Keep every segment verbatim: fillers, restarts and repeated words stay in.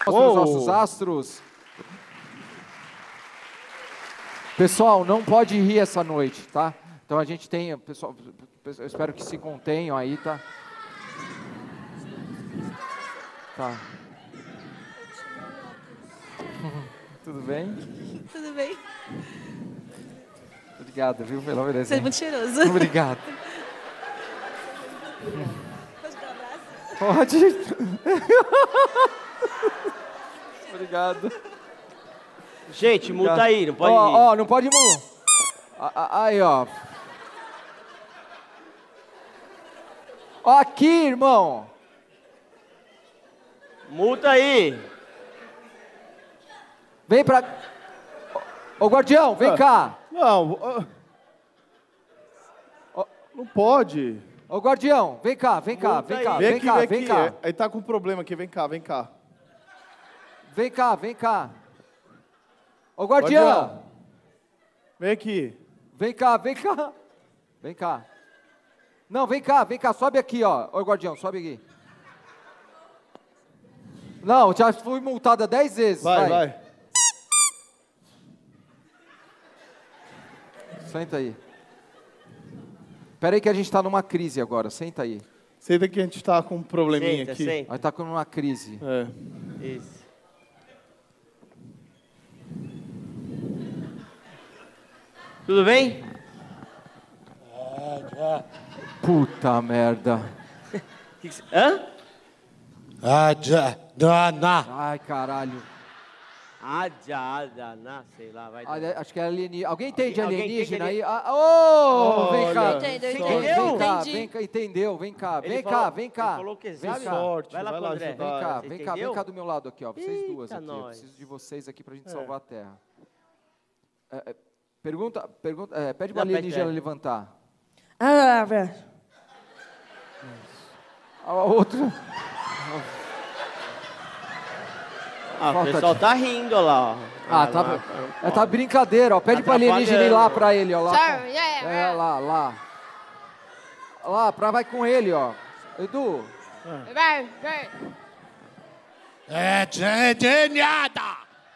Mostra os nossos astros. Pessoal, não pode rir essa noite, tá? Então a gente tem, pessoal, eu espero que se contenham aí, tá? Tá. Tudo bem? Tudo bem? Obrigado, viu, pela oferência. Você é muito cheiroso. Obrigado. Pode dar um abraço? Pode. Obrigado. Gente, multa aí, não pode Ó, ir. ó, não pode mu. A- a- Aí, ó. Ó, aqui, irmão. Multa aí. Vem pra... Ô, guardião, vem Ah. cá. Não, ah, Ó, não pode. Ô, guardião, vem cá, vem cá, Multa vem cá, aí. Vem vem aqui, cá, vem vem aqui. cá. É, aí tá com um problema aqui, vem cá, vem cá. Vem cá, vem cá. Ô, guardião. Vem aqui. Vem cá, vem cá. Vem cá. Não, vem cá, vem cá, sobe aqui, ó. Ô, guardião, sobe aqui. Não, já fui multada dez vezes. Vai, vai. Senta aí. Pera aí que a gente tá numa crise agora, senta aí. Senta que a gente tá com um probleminha Senta, aqui. senta. Aí tá com uma crise. É. Isso. Tudo bem? Puta merda. Que que cê- Hã? Ah, já, dona. Ai, caralho. Adjadana, sei lá, vai. Ah, acho que é alienígena. Alguém entende Alguém- alguém alienígena entende aí? Ah, ô, vem cá. Olha, Entendeu, Vem, entendeu? vem cá, Entendi. vem cá, entendeu? Vem cá, Ele vem falou- cá, vem cá. Ele falou que Vem exame. cá. sorte, Vai lá vai com o lá André. ajudar. Vem cá, Você vem cá, vem entendeu? cá do meu lado aqui, ó. Vocês duas Eita, aqui. Eu nós. preciso de vocês aqui pra gente É. salvar a Terra. É, é, pergunta, pergunta, é, pede Não, pra alienígena pede, é. levantar. Ah, velho. A outra. Ah, o Falta pessoal de- tá rindo ó lá, ó. Ah, tá, lá, é, tá brincadeira, ó. Pede pra alienígena ir lá pra ele, ó. Lá, Sorry, yeah, é, yeah. lá, lá. Lá, pra, vai com ele, ó. Edu, Vai, vai. É, geniada.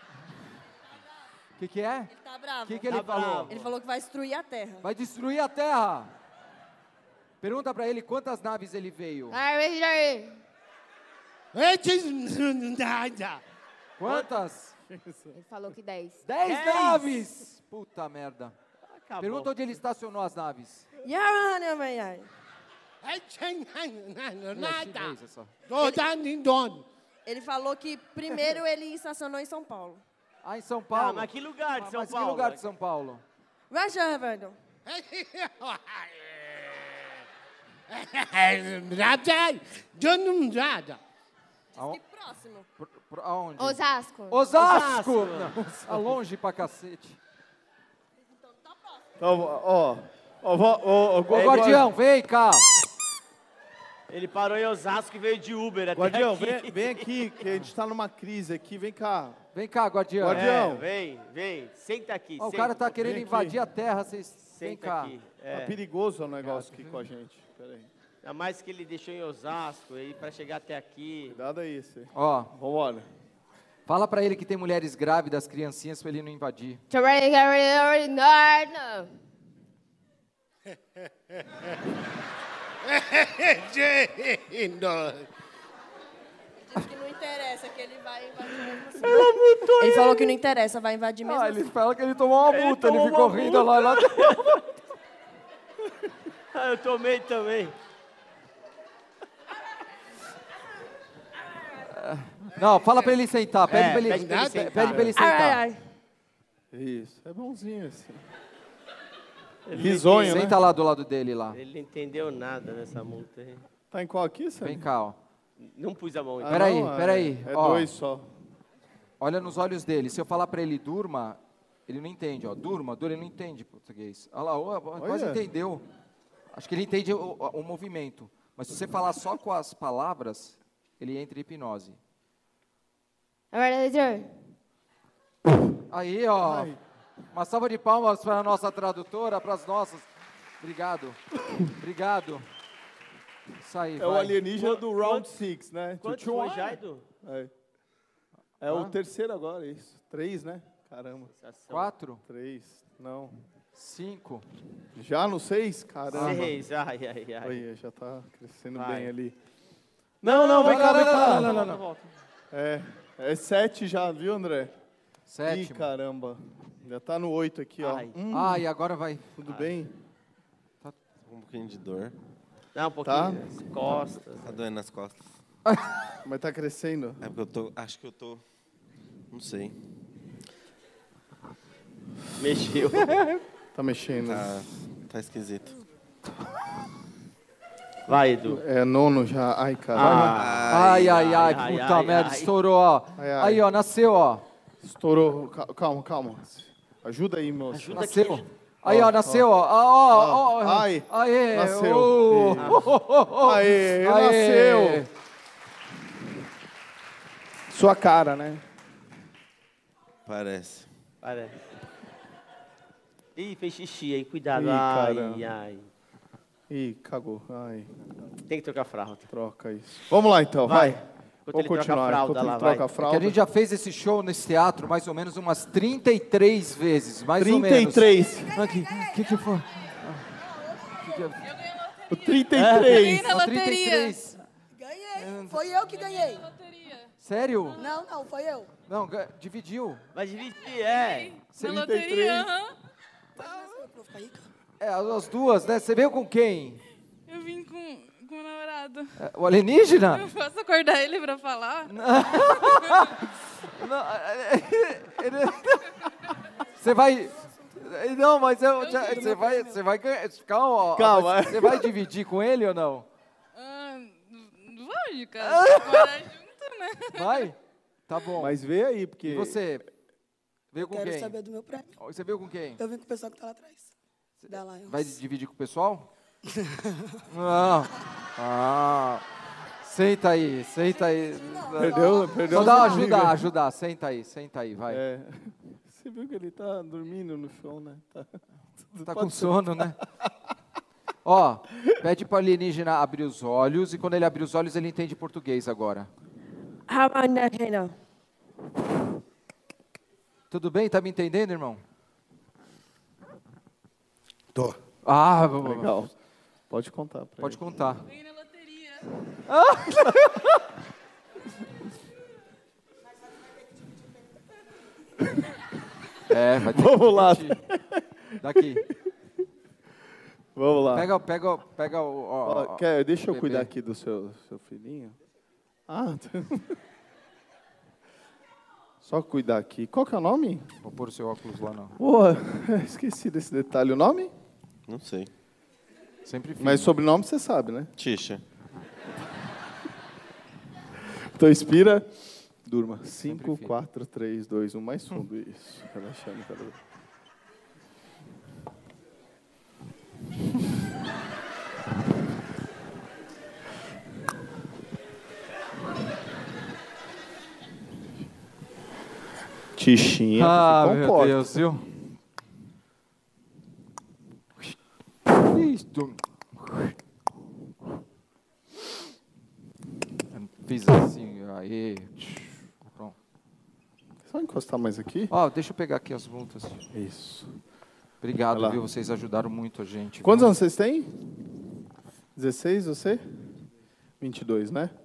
o que que é? Ele tá bravo. O que que Tá ele falou? bravo. Ele falou que vai destruir a terra. Vai destruir a Terra. Pergunta pra ele quantas naves ele veio. Vai, vai. É, geniada. Quantas? Ele falou que dez. Dez Dez. naves! Puta merda. Acabou. Pergunta onde ele estacionou as naves. Yeah, vai, vai. É, É geniada. chinês essa. Toda nindon. Ele falou que primeiro ele estacionou em São Paulo. Ah, em São Ah, Paulo. mas que lugar de Ah, São mas Paulo? que lugar de São Paulo? Vai, velho. Nada. Geniada. Que próximo. Por, por, aonde? Osasco. Osasco! Osasco. Não, tá longe pra cacete. Então, ó. Ó, ó, ó, ó, Ô, guardião, vem cá. Ele parou em Osasco e veio de Uber até Guardião, aqui. vem, vem aqui, que a gente tá numa crise aqui, vem cá. Vem cá, guardião. Guardião. É, vem, vem. Senta aqui. Ó, o senta. cara tá querendo Vem aqui. invadir a terra, vocês... Vem Senta cá. aqui. É. Tá perigoso o negócio aqui com a gente. Pera aí. Ainda mais que ele deixou em Osasco aí pra chegar até aqui. Cuidado aí, você. Ó, Vambora. fala pra ele que tem mulheres grávidas, criancinhas, pra ele não invadir. Geniada. Diz que não interessa, que ele vai invadir mesmo assim. Ele falou que não interessa, vai invadir mesmo Ah, assim. ele fala que ele tomou uma Ele multa, ele, tomou ficou uma rindo lá, lá. Ah, eu tomei também. Não, fala pra ele sentar, pede É, pra ele, pede pra ele pede sentar. pra ele Ai, sentar. ai, ai. Isso, é bonzinho assim. Ele Risonho, não né? Senta lá do lado dele lá. entendeu- Ele não entendeu nada dessa multa aí. Tá em qual aqui, Sam? Vem cá, ó. Não pus a mão. Ah, então. Peraí, não, é- peraí, É ó. dois só. Olha nos olhos dele. Se eu falar pra ele durma, ele não entende, ó. Durma, durma, ele não entende português. Olha lá, ó, quase Olha. entendeu. Acho que ele entende o, o- o movimento. Mas se você falar só com as palavras, ele entra em hipnose. Aí, ó. Ai. Uma salva de palmas para a nossa tradutora, para as nossas. Obrigado. Obrigado. Isso aí, É o vai. alienígena Qu- do Round quanto- six, né? Quanto Tchutchua. foi, Jaido? É. É o terceiro agora, isso. Três, né? Caramba. Quatro, Três. Não. cinco. Já no seis? Caramba. Seis, ai, ai, ai. Olha, já tá crescendo Vai. bem ali. Não, não, vem cá, vem cá. não, não, não. É, é sete já, viu, André? Ih, Sétimo. caramba. Já tá no oito aqui, ó. Ai. Hum, Ah, e agora vai. tudo bem? Um pouquinho de dor. Não, um pouquinho. Tá. As costas. Tá doendo nas costas. Mas tá crescendo. É porque eu tô. Acho que eu tô. Não sei. Mexeu. Tá mexendo. Tá, tá esquisito. Vai, Edu. É nono já. Ai, caramba. Ah, Ai, ai, ai, ai, ai, puta ai, merda, ai. estourou, ó. Ai, ai. Aí, ó, nasceu, ó. Estourou. Ca- Calma, calma. Ajuda aí, moço. Ajuda Nasceu. aqui. Aí, ó, nasceu, ó. Ó, ó, ó. Ai, Aê, nasceu. ô. Aê, Aê. nasceu. Sua cara, né? Parece. Parece. Ih, fez xixi aí, cuidado. Ih, ai, caramba. ai. Ih, cagou. Ai, Tem que trocar a fralda. troca isso. Vamos lá, então. Vai. Vai. Enquanto Vamos ele troca a continuar. fralda Enquanto lá, ele troca vai. a Que fralda. a gente já fez esse show nesse teatro mais ou menos umas trinta e três vezes, mais ou trinta e menos. três. Aqui, que que foi? O trinta e três. na Ó, trinta e loteria. três. Ganhei. Foi eu que ganhei. Sério? Não, não, foi eu. Não, ga- dividiu. Vai dividir, é. Na trinta e três. loteria, aham. Vou ficar rica. É, as duas, né? Você veio com quem? Eu vim com, com o namorado. É, o alienígena? Eu posso acordar ele pra falar? Não, é, ele- Você vai... Não, mas eu, já- você vai... Você vai ganhar... Calma, ó. Calma. Mas Você vai dividir com ele ou não? Ah, lógico, cara. Morar junto, né? Vai? Tá bom. Mas vê aí, porque... E você? Veio com Quero quem? saber do meu prêmio. Você veio com quem? Eu vim com o pessoal que tá lá atrás. Da Lions. Vai dividir com o pessoal? Não. Ah. Senta aí, senta aí. Perdeu, perdeu. Só dá uma os ajudar, amigos. ajudar. Senta aí, senta aí, vai. É. Você viu que ele tá dormindo no chão, né? Tá, Tá com sono, né? Ó, pede para o alienígena abrir os olhos e quando ele abrir os olhos ele entende português agora. Tudo bem? Tá me entendendo, irmão? Tô. Ah, legal. Pode contar pra Pode ele. contar. Ganhei na loteria. É, vai ter Vamos que lá. dividir. Daqui. Vamos lá. Pega, pega, pega o... ó, Ó, ó, quer, deixa eu bebê. cuidar aqui do seu, seu filhinho. Ah, tá. Só cuidar aqui. Qual que é o nome? Vou pôr o seu óculos lá, não. Pô, esqueci desse detalhe. O nome? Não sei. Sempre fiz. Mas sobrenome você sabe, né? Tisha. Então inspira, durma. cinco, fiz. quatro, três, dois, um. Mais fundo, isso. Relaxando cada vez. Tichinha, Ah, se meu comporta. Deus, viu? Isto. Fiz assim, aí. Pronto. Só encostar mais aqui. Ó, deixa eu pegar aqui as multas. Isso. Obrigado, Vai lá. viu? Vocês ajudaram muito a gente. Quantos viu? anos vocês têm? dezesseis, você? vinte e dois, né?